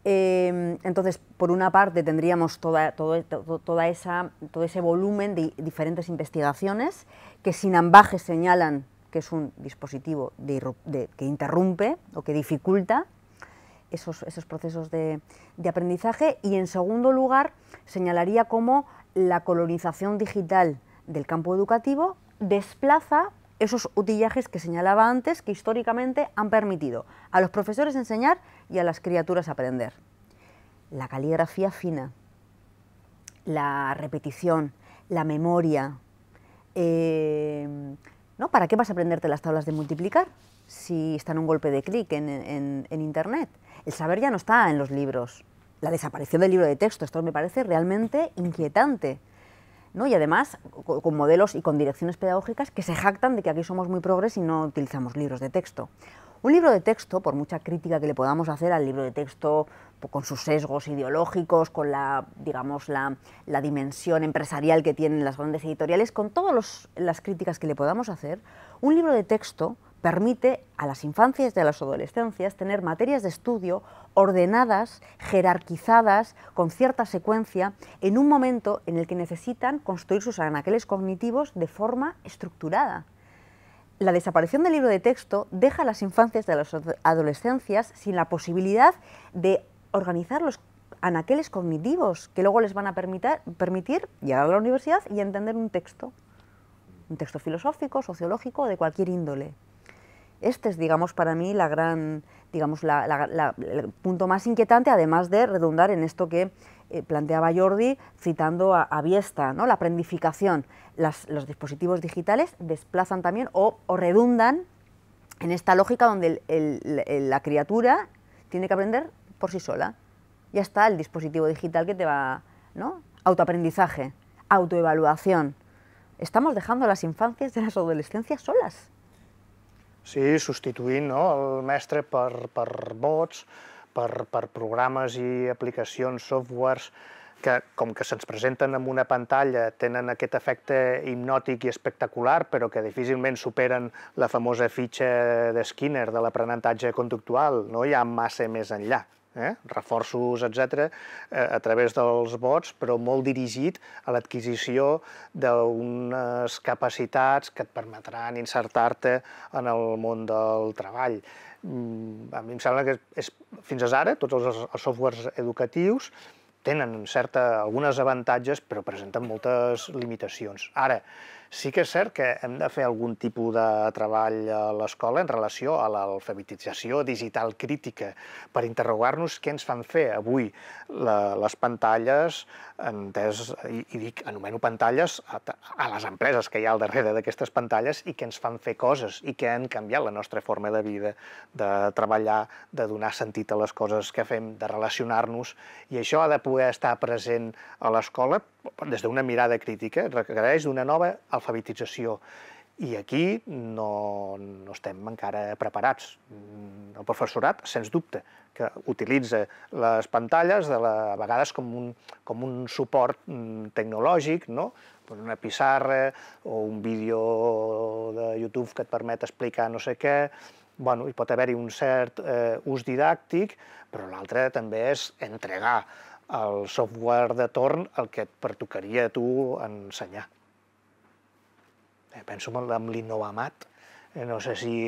Entonces, por una parte, tendríamos todo ese volumen de diferentes investigaciones que sin ambaje señalan que es un dispositivo que interrumpe o que dificulta esos procesos de aprendizaje, y en segundo lugar señalaría cómo la colonización digital del campo educativo desplaza esos utillajes que señalaba antes, que históricamente han permitido a los profesores enseñar y a las criaturas aprender. La caligrafía fina, la repetición, la memoria. ¿No? ¿Para qué vas a aprenderte las tablas de multiplicar si está en un golpe de clic en Internet? El saber ya no está en los libros. La desaparición del libro de texto, esto me parece realmente inquietante, ¿no? Y además con modelos y con direcciones pedagógicas que se jactan de que aquí somos muy progres y no utilizamos libros de texto. Un libro de texto, por mucha crítica que le podamos hacer al libro de texto, con sus sesgos ideológicos, con digamos, la dimensión empresarial que tienen las grandes editoriales, con todas las críticas que le podamos hacer, un libro de texto permite a las infancias y a las adolescencias tener materias de estudio ordenadas, jerarquizadas, con cierta secuencia, en un momento en el que necesitan construir sus anaqueles cognitivos de forma estructurada. La desaparición del libro de texto deja a las infancias y a las adolescencias sin la posibilidad de organizar los anaqueles cognitivos que luego les van a permitir llegar a la universidad y entender un texto filosófico, sociológico, de cualquier índole. Este es, digamos, para mí el punto más inquietante, además de redundar en esto que planteaba Jordi, citando a Biesta, ¿no? La aprendificación. Los dispositivos digitales desplazan también o redundan en esta lógica donde la criatura tiene que aprender por sí sola. Ya está el dispositivo digital que te va, ¿no? Autoaprendizaje, autoevaluación. Estamos dejando a las infancias y a las adolescencias solas. Sí, substituint, no, el mestre per bots, per programes i aplicacions, softwares, que com que se'ns presenten en una pantalla tenen aquest efecte hipnòtic i espectacular, però que difícilment superen la famosa fitxa de Skinner de l'aprenentatge conductual, no hi ha massa més enllà. Reforços, etc., a través dels bots, però molt dirigit a l'adquisició d'unes capacitats que et permetran insertar-te en el món del treball. A mi em sembla que fins ara tots els softwares educatius tenen alguns avantatges, però presenten moltes limitacions. Ara, sí que és cert que hem de fer algun tipus de treball a l'escola en relació a l'alfabetització digital crítica per interrogar-nos què ens fan fer avui les pantalles, i anomeno pantalles a les empreses que hi ha al darrere d'aquestes pantalles i que ens fan fer coses i que han canviat la nostra forma de vida, de treballar, de donar sentit a les coses que fem, de relacionar-nos, i això ha de poder estar present a l'escola des d'una mirada crítica, requereix d'una nova alfabetització. I aquí no estem encara preparats. El professorat, sens dubte, que utilitza les pantalles a vegades com un suport tecnològic, una pissarra o un vídeo de YouTube que et permet explicar no sé què. Hi pot haver-hi un cert ús didàctic, però l'altre també és entregar el software de torn el que et pertocaria a tu ensenyar. Penso en l'Inno Amat, no sé si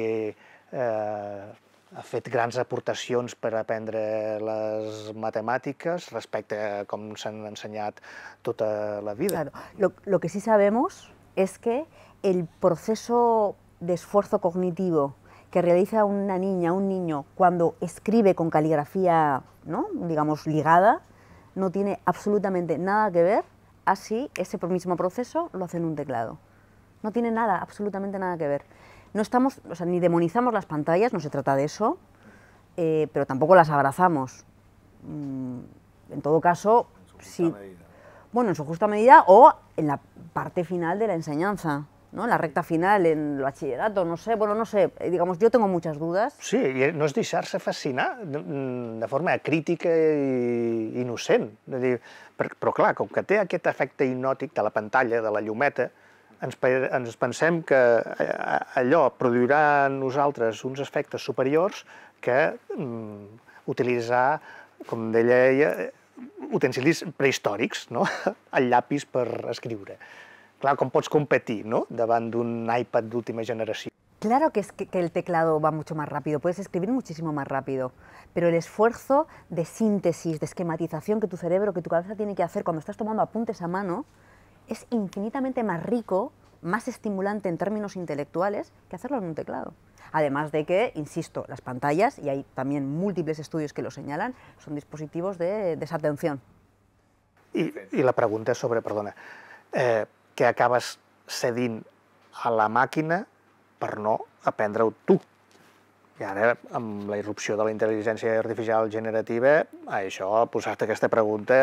ha fet grans aportacions per aprendre les matemàtiques respecte a com s'han ensenyat tota la vida. Claro, lo que sí sabemos es que el proceso de esfuerzo cognitivo que realiza una niña, un niño, cuando escribe con caligrafía, digamos, ligada, no tiene absolutamente nada que ver a si ese mismo proceso lo hace en un teclado. No tiene nada, absolutamente nada que ver. No estamos, ni demonizamos las pantallas, no se trata de eso, pero tampoco las abrazamos. En todo caso, sí, bueno, en su justa medida o en la parte final de la enseñanza, ¿no? En la recta final, en el bachillerato, no sé, digamos, yo tengo muchas dudas. Sí, i no és deixar-se fascinar de forma crítica i innocent. Però clar, com que té aquest efecte hipnòtic de la pantalla, de la llumeta, ens pensem que allò produirà en nosaltres uns efectes superiors que utilitzar com deia ella, utensilis prehistòrics, no? El llapis per escriure. Clar, com pots competir, no?, davant d'un iPad d'última generació. Claro que el teclado va mucho más rápido, puedes escribir muchísimo más rápido, pero el esfuerzo de síntesis, de esquematización que tu cerebro, que tu cabeza tiene que hacer cuando estás tomando apuntes a mano, es infinitamente más rico, más estimulante en términos intelectuales que hacerlo en un teclado. Además de que, insisto, las pantallas, y hay también múltiples estudios que lo señalan, son dispositivos de desatención. I la pregunta és sobre, perdona, què acabes cedint a la màquina per no aprendre-ho tu. I ara, amb la irrupció de la intel·ligència artificial generativa, això ha posat aquesta pregunta,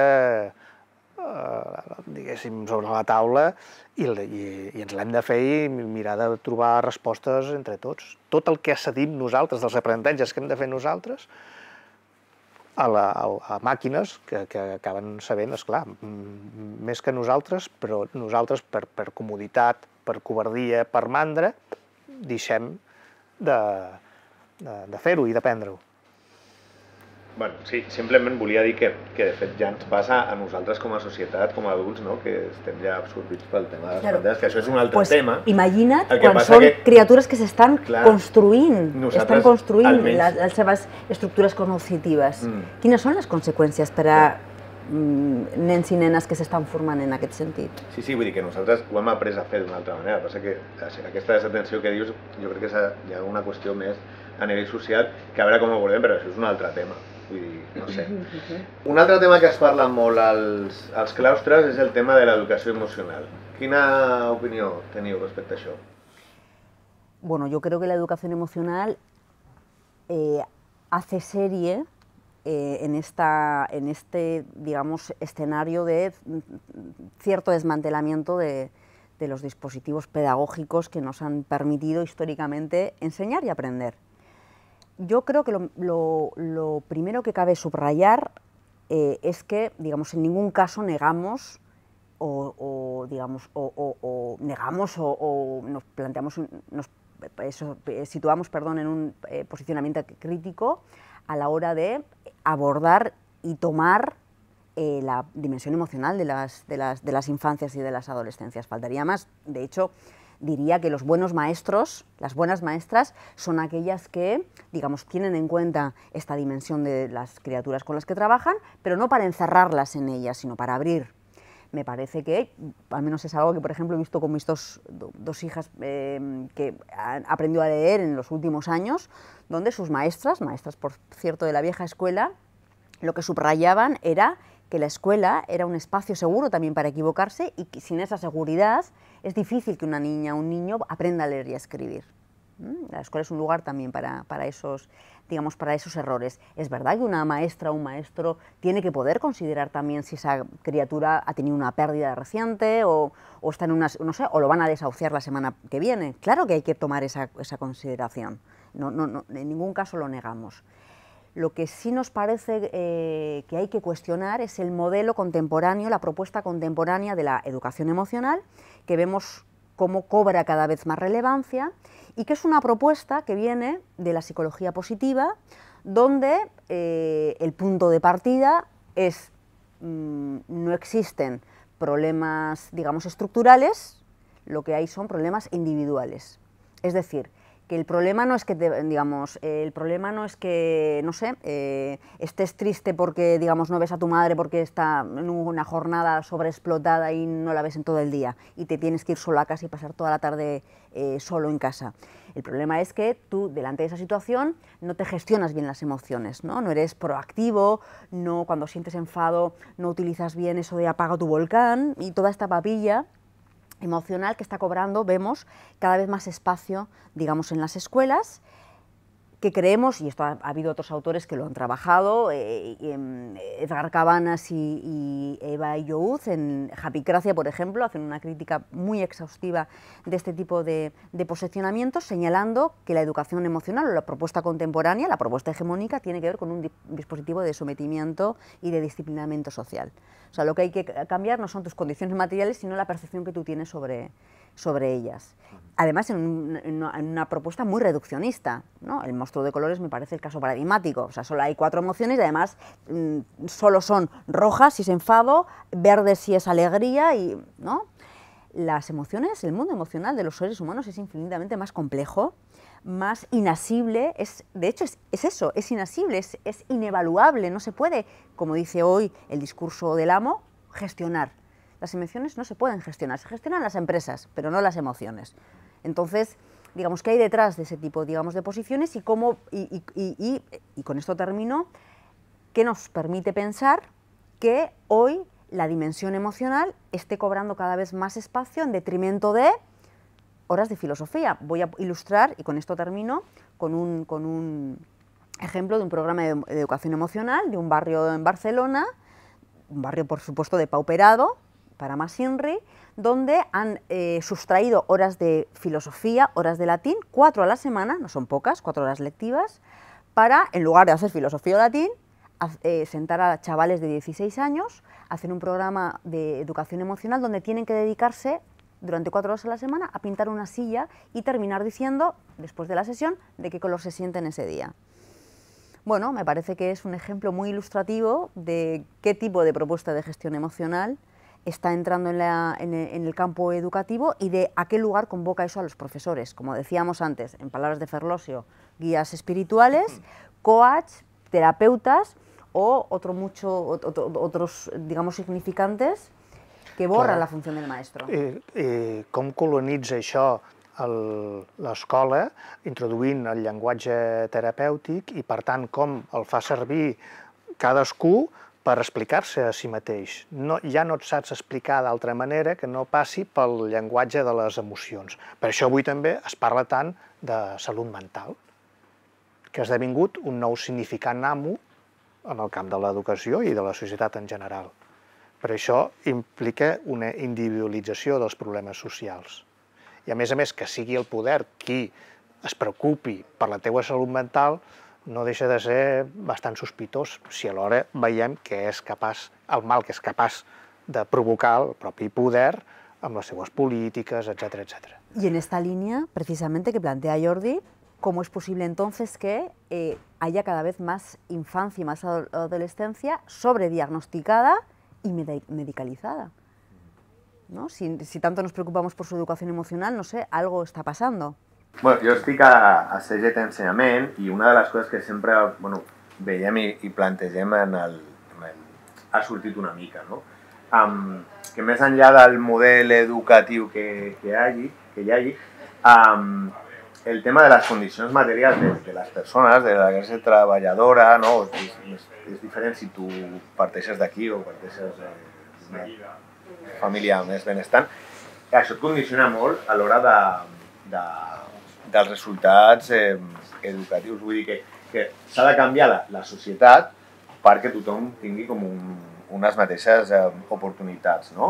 diguéssim, sobre la taula i ens l'hem de fer i mirar de trobar respostes entre tots. Tot el que cedim nosaltres, dels aprenentatges que hem de fer nosaltres, a màquines que acaben sabent, esclar, més que nosaltres, però nosaltres per comoditat, per covardia, per mandra, deixem de fer-ho i d'aprendre-ho. Bueno, sí, simplement volia dir que de fet ja ens passa a nosaltres com a societat, com a adults, no?, que estem ja absorbits pel tema de les pantalles, que això és un altre tema. Imagina't quan són criatures que s'estan construint, estan construint les seves estructures cognitives. Quines són les conseqüències per a nens i nenes que s'estan formant en aquest sentit? Sí, vull dir que nosaltres ho hem après a fer d'una altra manera, passa que aquesta desatenció que dius jo crec que hi ha una qüestió més a nivell social que a veure com ho abordem, però això és un altre tema. Vull dir, no sé. Un altre tema que es parla molt als claustres és el tema de l'educació emocional. Quina opinió teniu respecte a això? Bueno, yo creo que la educación emocional hace serie en este, digamos, escenario de cierto desmantelamiento de los dispositivos pedagógicos que nos han permitido históricamente enseñar y aprender. Yo creo que lo primero que cabe subrayar es que, digamos, en ningún caso negamos o nos planteamos, situamos, perdón, en un posicionamiento crítico a la hora de abordar y tomar la dimensión emocional de las infancias y de las adolescencias. Faltaría más. De hecho, diría que los buenos maestros, las buenas maestras, son aquellas que, digamos, tienen en cuenta esta dimensión de las criaturas con las que trabajan, pero no para encerrarlas en ellas, sino para abrir. Me parece que, al menos es algo que, por ejemplo, he visto con mis dos hijas que han aprendido a leer en los últimos años, donde sus maestras, por cierto de la vieja escuela, lo que subrayaban era que la escuela era un espacio seguro también para equivocarse y que sin esa seguridad es difícil que una niña o un niño aprenda a leer y a escribir. La escuela es un lugar también para esos, digamos, para esos errores. Es verdad que una maestra o un maestro tiene que poder considerar también si esa criatura ha tenido una pérdida reciente o está en una, no sé, o lo van a desahuciar la semana que viene. Claro que hay que tomar esa consideración. No, en ningún caso lo negamos. Lo que sí nos parece que hay que cuestionar es el modelo contemporáneo, la propuesta contemporánea de la educación emocional, que vemos cómo cobra cada vez más relevancia y que es una propuesta que viene de la psicología positiva, donde el punto de partida es no existen problemas, digamos, estructurales, lo que hay son problemas individuales. Es decir, que el problema no es que, el problema no es que, no sé, estés triste porque, digamos, no ves a tu madre porque está en una jornada sobreexplotada y no la ves en todo el día y te tienes que ir solo a casa y pasar toda la tarde solo en casa. El problema es que tú, delante de esa situación, no te gestionas bien las emociones, ¿no? No eres proactivo, no, cuando sientes enfado no utilizas bien eso de apaga tu volcán y toda esta papilla emocional que está cobrando, vemos, cada vez más espacio, digamos, en las escuelas, que creemos, y esto ha habido otros autores que lo han trabajado, Edgar Cabanas y Eva Youz, en Japicracia, por ejemplo, hacen una crítica muy exhaustiva de este tipo de posicionamientos, señalando que la educación emocional o la propuesta contemporánea, la propuesta hegemónica, tiene que ver con un dispositivo de sometimiento y de disciplinamiento social. O sea, lo que hay que cambiar no son tus condiciones materiales, sino la percepción que tú tienes sobre ellas. Además, en una propuesta muy reduccionista, ¿no? El monstruo espectro de colores me parece el caso paradigmático. O sea, solo hay 4 emociones y además solo son rojas si es enfado, verdes si es alegría, y, ¿no? Las emociones, el mundo emocional de los seres humanos es infinitamente más complejo, más inasible, de hecho es eso, es inasible, es inevaluable, no se puede, como dice hoy el discurso del amo, gestionar. Las emociones no se pueden gestionar, se gestionan las empresas, pero no las emociones. Entonces, digamos, ¿qué hay detrás de ese tipo, digamos, de posiciones y cómo, y con esto termino, qué nos permite pensar que hoy la dimensión emocional esté cobrando cada vez más espacio en detrimento de horas de filosofía? Voy a ilustrar, y con esto termino, con un ejemplo de un programa de educación emocional de un barrio en Barcelona, un barrio, por supuesto, depauperado, para más INRI, donde han sustraído horas de filosofía, horas de latín, 4 a la semana, no son pocas, 4 horas lectivas, para, en lugar de hacer filosofía o latín, sentar a chavales de 16 años, hacer un programa de educación emocional donde tienen que dedicarse durante 4 horas a la semana a pintar una silla y terminar diciendo, después de la sesión, de qué color se sienten ese día. Bueno, me parece que es un ejemplo muy ilustrativo de qué tipo de propuesta de gestión emocional está entrando en el campo educativo y de a qué lugar convoca eso a los profesores. Como decíamos antes, en palabras de Ferlosio, guías espirituales, coach, terapeutas o otros, digamos, significantes que borran la función del maestro. Com colonitza això l'escola, introduint el llenguatge terapèutic i, per tant, com el fa servir cadascú per explicar-se a si mateix. Ja no et saps explicar d'altra manera que no passi pel llenguatge de les emocions. Per això avui també es parla tant de salut mental, que ha esdevingut un nou significant amo en el camp de l'educació i de la societat en general. Per això implica una individualització dels problemes socials. I a més, que sigui el poder qui es preocupi per la teua salut mental no deixa de ser bastant sospitós si alhora veiem que és capaç, el mal que és capaç de provocar el propi poder amb les seues polítiques, etc. etc. Y en esta línea, precisamente, que plantea Jordi, ¿cómo es posible entonces que haya cada vez más infancia y más adolescencia sobrediagnosticada y medicalizada? ¿No? Si tanto nos preocupamos por su educación emocional, no sé, algo está pasando. Bueno, jo estic a CGT Ensenyament i una de les coses que sempre veiem i plantegem ha sortit una mica, no? Que més enllà del model educatiu que hi hagi, el tema de les condicions materials de les persones, de la classe treballadora, no? És diferent si tu parteixes d'aquí o parteixes d'una família més benestant. Això et condiciona molt a l'hora dels resultats educatius. Vull dir que s'ha de canviar la societat perquè tothom tingui com unes mateixes oportunitats, no?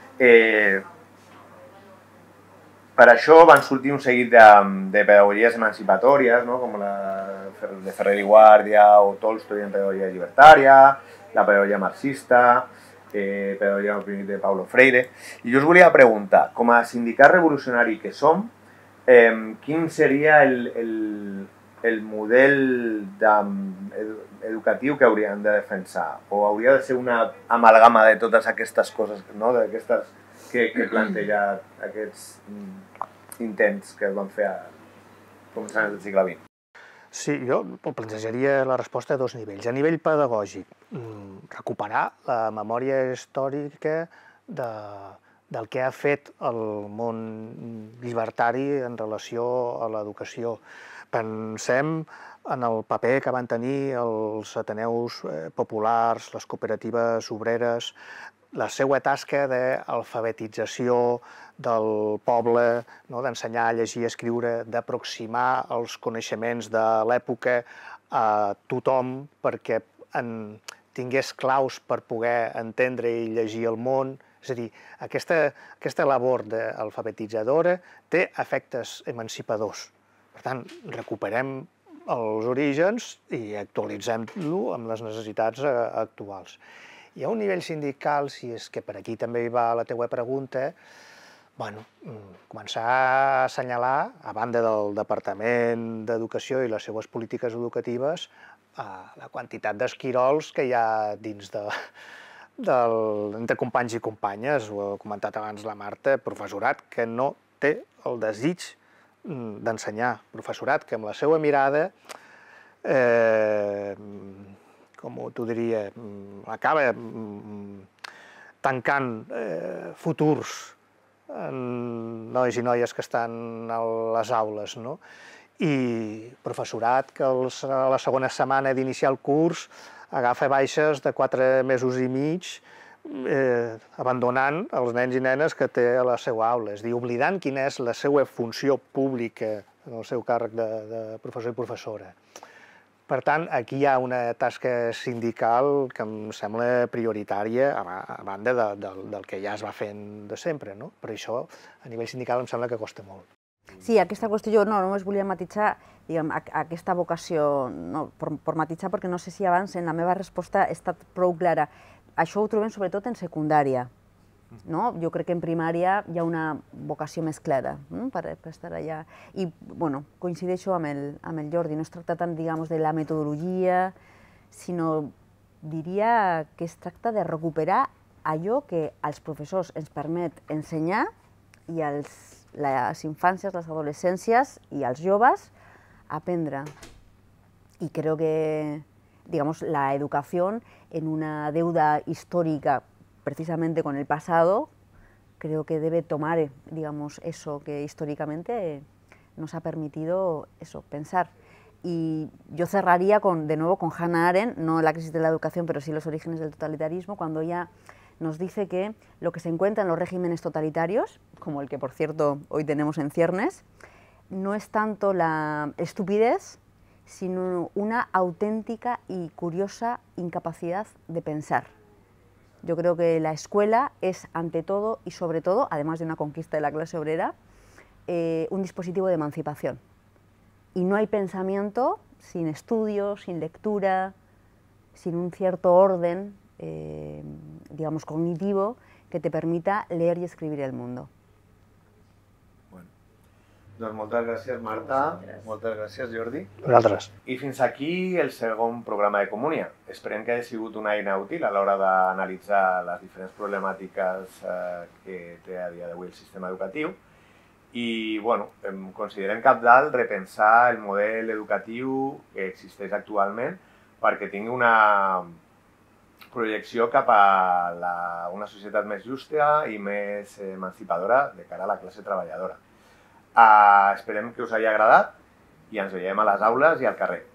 Per això van sortir un seguit de pedagogies emancipatòries, com la de Ferrer i Guàrdia o Tolstoi en pedagogia llibertària, la pedagogia marxista, pedagogia de Paulo Freire. I jo us volia preguntar, com a sindicat revolucionari que som, quin seria el model educatiu que hauríem de defensar? O hauria de ser una amalgama de totes aquestes coses, d'aquestes que planteja aquests intents que es van fer a començaments del segle XX? Sí, jo plantejaria la resposta a 2 nivells. A nivell pedagògic, recuperar la memòria històrica del que ha fet el món llibertari en relació a l'educació. Pensem en el paper que van tenir els ateneus populars, les cooperatives obreres, la seva tasca d'alfabetització del poble, d'ensenyar a llegir i escriure, d'aproximar els coneixements de l'època a tothom perquè tingués claus per poder entendre i llegir el món. És a dir, aquesta labor d'alfabetitzadora té efectes emancipadors. Per tant, recuperem els orígens i actualitzem-lo amb les necessitats actuals. Hi ha un nivell sindical, si és que per aquí també hi va la teua pregunta, començar a assenyalar, a banda del Departament d'Educació i les seues polítiques educatives, la quantitat d'esquirols que hi ha dins entre companys i companyes, ho ha comentat abans la Marta, professorat que no té el desig d'ensenyar, professorat que amb la seva mirada, com t'ho diria, acaba tancant futurs nois i noies que estan a les aules, no? I professorat que a la segona setmana d'iniciar el curs agafa baixes de 4 mesos i mig, abandonant els nens i nenes que té a la seva aula, és a dir, oblidant quina és la seva funció pública en el seu càrrec de professor i professora. Per tant, aquí hi ha una tasca sindical que em sembla prioritària, a banda del que ja es va fent de sempre, no? Però això, a nivell sindical, em sembla que costa molt. Sí, aquesta qüestió, només volia matisar aquesta vocació, per matisar, perquè no sé si abans en la meva resposta ha estat prou clara. Això ho trobem sobretot en secundària. Jo crec que en primària hi ha una vocació més clara per estar allà. I coincideixo amb el Jordi, no es tracta tant, diguem, de la metodologia, sinó diria que es tracta de recuperar allò que als professors ens permet ensenyar i les infàncies, les adolescències i els joves aprendre. Y creo que, digamos, la educación en una deuda histórica precisamente con el pasado, creo que debe tomar, digamos, eso que históricamente nos ha permitido pensar. Y yo cerraría de nuevo con Hannah Arendt, no la crisis de la educación, pero sí los orígenes del totalitarismo, cuando ella nos dice que lo que se encuentra en los regímenes totalitarios, como el que por cierto hoy tenemos en ciernes, no es tanto la estupidez, sino una auténtica y curiosa incapacidad de pensar. Yo creo que la escuela es, ante todo y sobre todo, además de una conquista de la clase obrera, un dispositivo de emancipación. Y no hay pensamiento sin estudio, sin lectura, sin un cierto orden, digamos, cognitivo, que te permita leer y escribir el mundo. Doncs moltes gràcies, Marta. Moltes gràcies, Jordi. Vosaltres. I fins aquí el segon programa de Comunia. Esperem que hagi sigut una eina útil a l'hora d'analitzar les diferents problemàtiques que té a dia d'avui el sistema educatiu. I, bueno, considerem cabdal repensar el model educatiu que existeix actualment perquè tingui una projecció cap a una societat més justa i més emancipadora de cara a la classe treballadora. Esperem que us hagi agradat i ens veiem a les aules i al carrer.